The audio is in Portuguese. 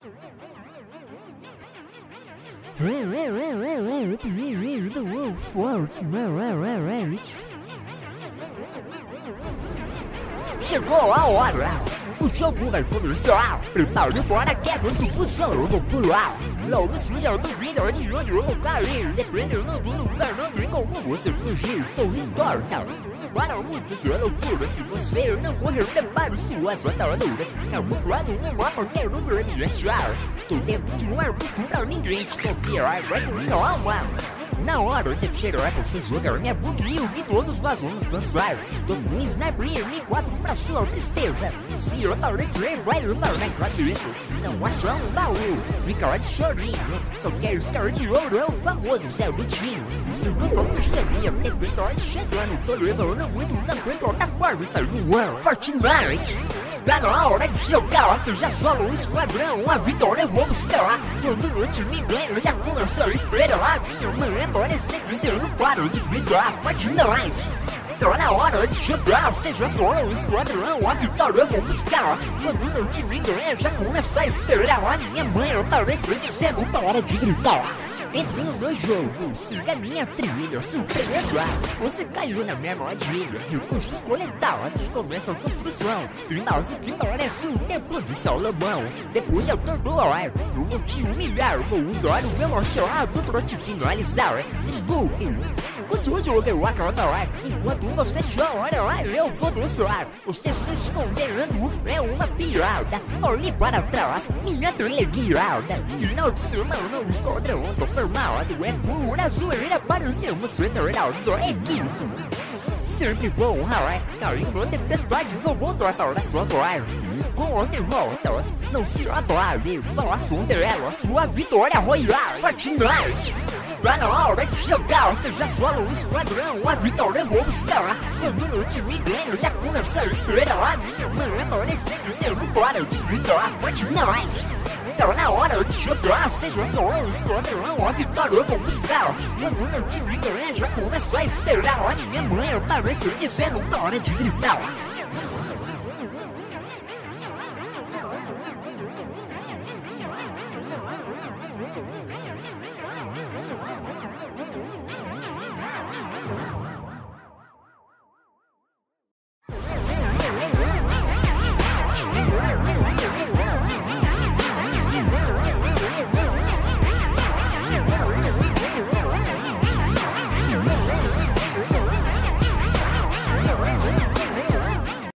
Chegou a hora, o jogo vai começar. Prepare para quebras do função, eu vou pular. Logo surgindo vida de onde eu vou cair. Dependendo do lugar, não tem como você fugir. Tô histórica. Para muitos é loucura. Se você não morrer, prepare suas ataduras. Camuflado no mapa, quero ver me achar. Tô dentro de um arbusto pra ninguém desconfiar. Vai com calma. Na hora de tirar você jogar minha buguio e todos nós vamos dançar. Tô com um sniper e M4 pra sua tristeza. Se eu aparecer, vai levar na cabeça. Se não achar um baú, fica de chorinho. Só quero escar de ouro, é o famoso Zé Lutinho. Se eu não me sabia, tempestade chegando. Tô levando muito na plataforma, está voando. Fortnite! Tá na hora de jogar, seja solo um esquadrão, a vitória eu vou buscar. Quando o time ganha, já começou a esperar. Minha mãe agora sempre eu não paro de brigar. Fortnite! Tá na hora de jogar, seja solo um esquadrão, a vitória eu vou buscar. Quando meu time ganha, já começa a esperar. A minha mãe apareceu dizendo para de gritar. Entre no meu jogo, siga minha trilha, surpresa. Você caiu na minha armadilha, recursos coletados, começa a construção. Finais e que parece o templo de Salomão. Depois de atordoar, eu vou te humilhar. Vou usar o meu achado pra te finalizar. Desculpe, o seu jogo eu acabar. Enquanto você chora, eu vou dançar. Você se escondendo é uma piada. Olhe para trás, minha teleguiada. Final de semana, o esquadrão tô formado. É pura zoeira para o seu eternal só é que sempre vou honrar. Caindo na tempestade, não vou tratar da sua glória. Com as derrotas, não se abale. Faço dela, sua vitória royal. Fortnite! Tá na hora de jogar, seja solo um esquadrão, a vitória eu vou buscar. Quando o time ganha, já começa a esperar. A minha mãe aparecendo, você não para de gritar. Fortnite! Tá na hora de jogar, seja só um esquadrão, a vitória eu vou buscar. Quando meu time ganha, já começa a esperar. A minha mãe apareceu dizendo para de gritar.